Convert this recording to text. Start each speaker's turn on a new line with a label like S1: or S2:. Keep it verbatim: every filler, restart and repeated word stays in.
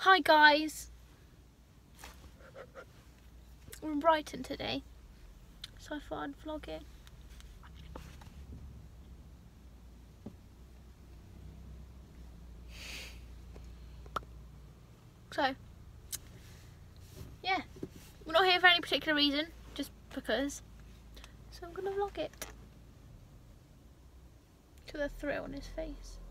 S1: Hi guys, we're in Brighton today, so I thought I'd vlog it. So, yeah, we're not here for any particular reason, just because. So I'm gonna vlog it. To the thrill on his face.